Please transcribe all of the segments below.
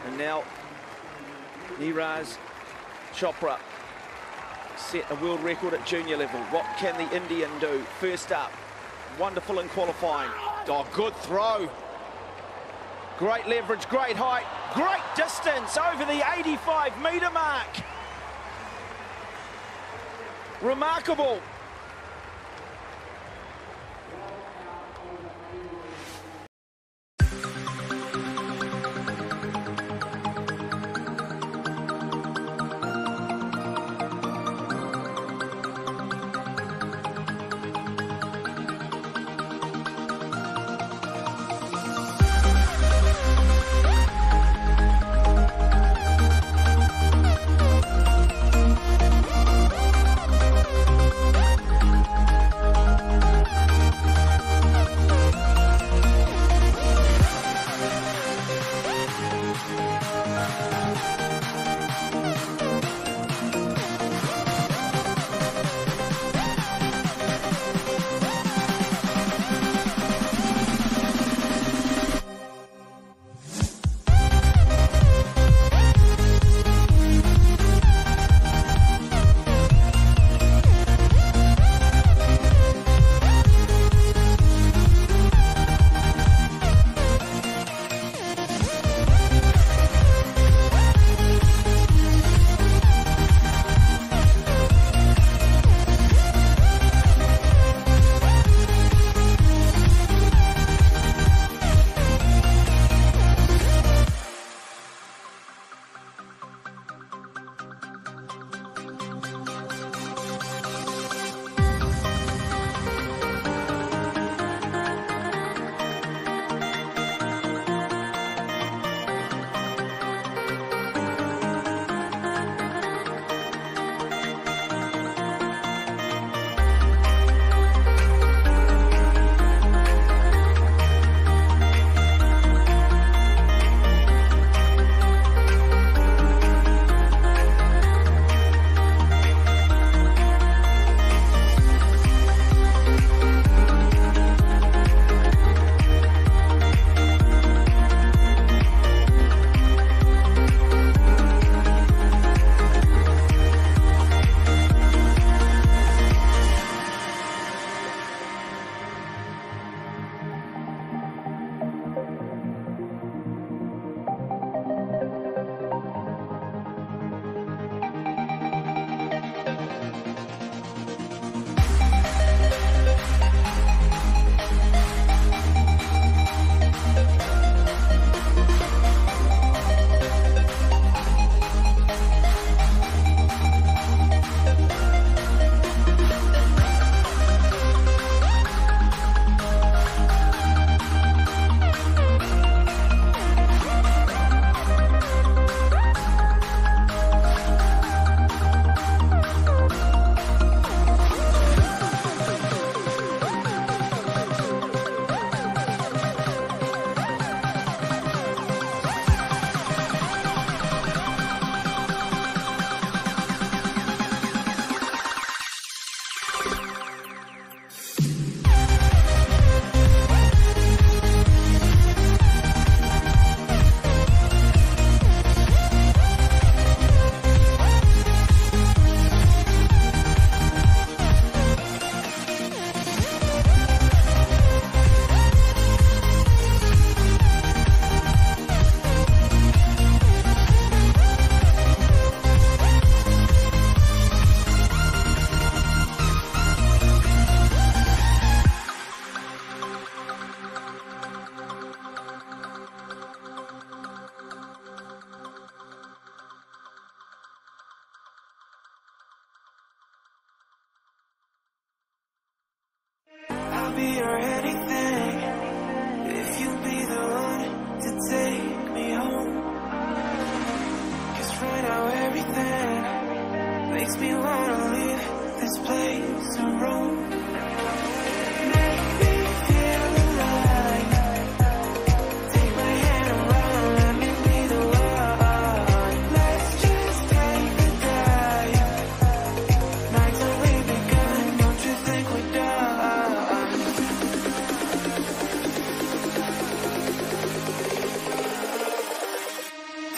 And now Neeraj Chopra set a world record at junior level. What can the Indian do? First up, wonderful in qualifying. Oh, good throw. Great leverage, great height, great distance over the 85-metre mark. Remarkable.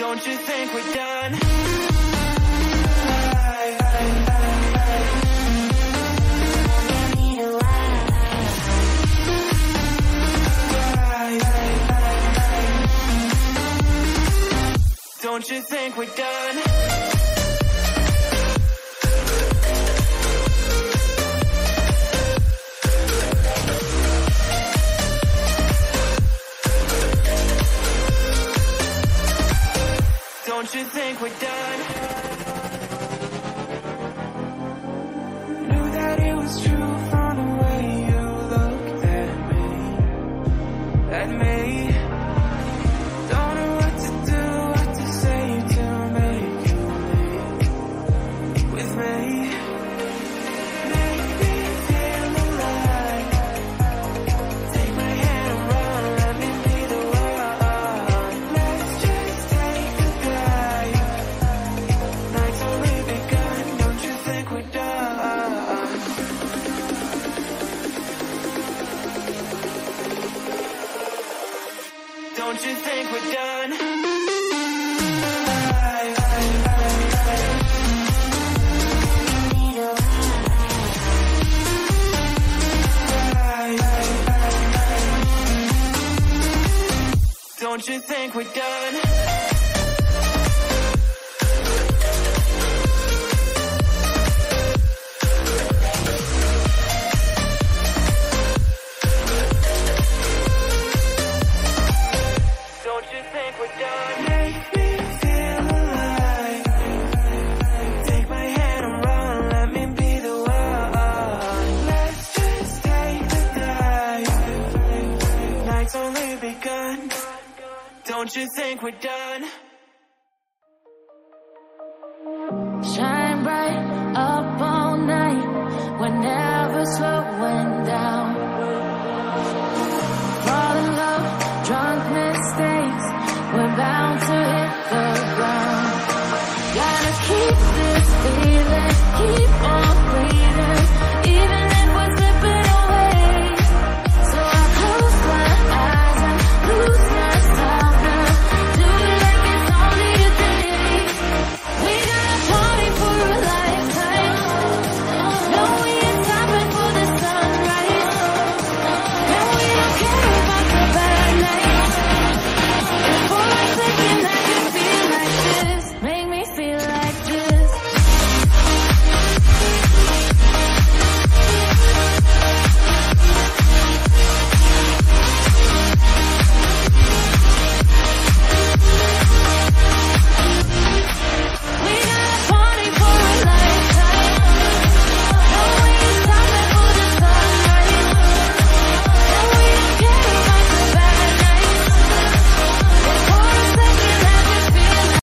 Don't you think we're done? Don't you think we're done? Don't you think we're done? Knew that it was true from the way you looked at me. At me. Don't know what to do, what to say to make you leave with me. Make me feel alive. Take my hand and run, let me be the one. Let's just take the drive. Night's only begun, don't you think we're done? Don't you think we're done? Don't you think we're done? Don't you think we're done? Make me feel alive. Take my hand and run, let me be the one. Let's just take the dive. Night's only begun. Don't you think we're done? Shine bright up all night, we're never slowing down.